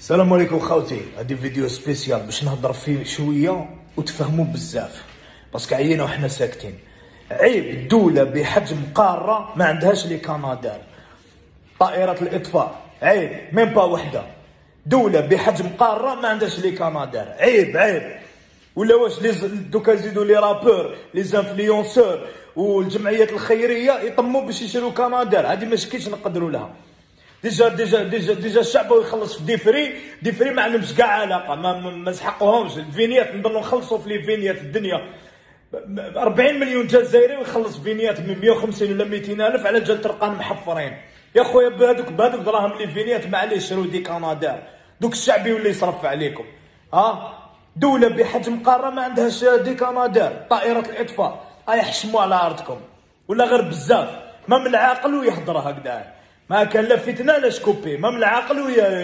السلام عليكم خوتي. هادي فيديو سبيسيال باش نهضر فيه شويه وتفهموا بزاف، باسكو عيينا وحنا ساكتين. عيب الدوله بحجم قاره ما عندهاش لي كنادر طائرة الاطفاء، عيب ميم با وحده. دوله بحجم قاره ما عندهاش لي كنادر، عيب. ولا واش دوكا يزيدوا لي رابور لي زانفلونسور والجمعيات الخيريه يطموا باش يشريو كنادر؟ هادي ما شكيتش نقدروا لها. ديجا الشعب يخلص في ديفري ما عندهمش كاع علاقه، ما سحقوهمش الفينيات. نضلوا نخلصوا في لي فينيات الدنيا. 40 مليون جزائري ويخلص فينيات من 150 ولا 200 الف على جال ترقان محفرين. يا خويا بهذوك دراهم لي فينيات معليش شرو دي كنادر، دوك الشعب يولي يصرف عليكم. دوله بحجم قاره ما عندهاش دي كنادر طائره الاطفاء. يحشموا على ارضكم ولا غير بزاف. ما من العاقل ويهضر هكذا، ما كان لا فتنه لا شكوبي، ما من العاقل ويا